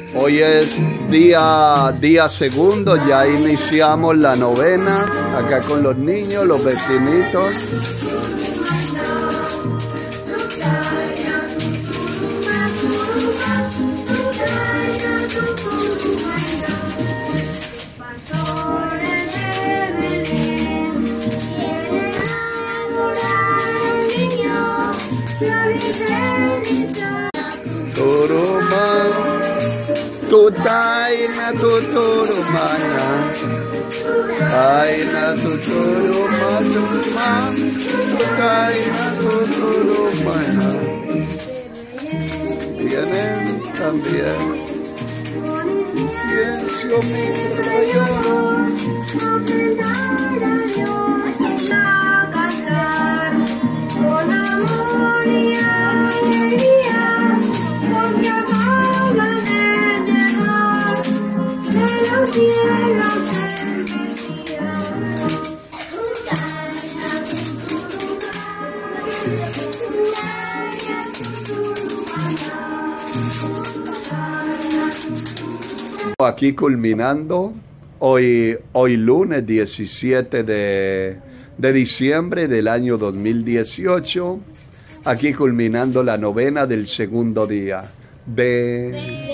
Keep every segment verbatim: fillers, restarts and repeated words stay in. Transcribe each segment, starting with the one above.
Hoy es día, día segundo, ya iniciamos la novena, acá con los niños, los vecinitos. Turuma, tutaina tuturumana, taina tuturuma, turuma, tutaina tuturumana. Vienen también, ciencio mi rayo. Aquí culminando, hoy, hoy lunes diecisiete de, de diciembre del año dos mil dieciocho, aquí culminando la novena del segundo día. Ven.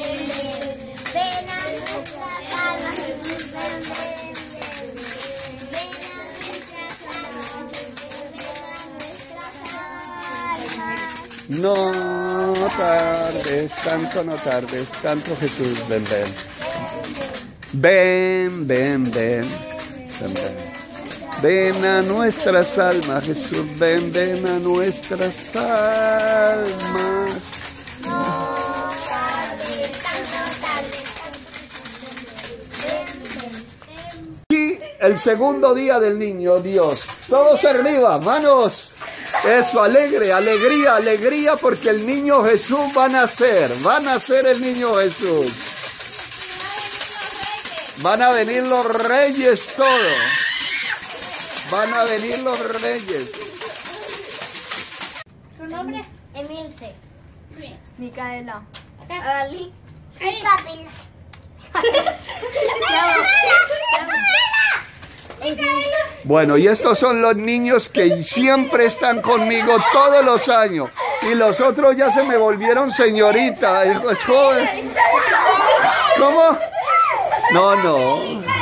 No tardes, tanto no tardes, tanto Jesús, ven, ven. Ven, ven, ven, ven, ven. Ven a nuestras almas, Jesús, ven, ven a nuestras almas. Y el segundo día del niño Dios. Todos arriba, manos. Eso, alegre, alegría, alegría, porque el niño Jesús va a nacer, va a nacer el niño Jesús. Van a venir los reyes todos. Van a venir los reyes. ¿Tu nombre? Emilce. Micaela. Ali. Camila. Bueno, y estos son los niños que siempre están conmigo todos los años. Y los otros ya se me volvieron señorita. ¿Cómo? No, no.